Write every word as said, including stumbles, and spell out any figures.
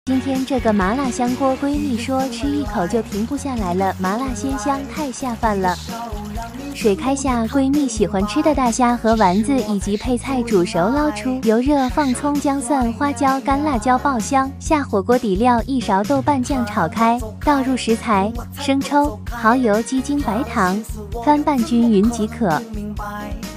今天这个麻辣香锅，闺蜜说吃一口就停不下来了，麻辣鲜香，太下饭了。水开下，闺蜜喜欢吃的大虾和丸子以及配菜煮熟，捞出，油热，放葱、姜、蒜、花椒、干辣椒爆香，下火锅底料一勺豆瓣酱炒开，倒入食材、生抽、蚝油、鸡精、白糖，翻拌均匀即可。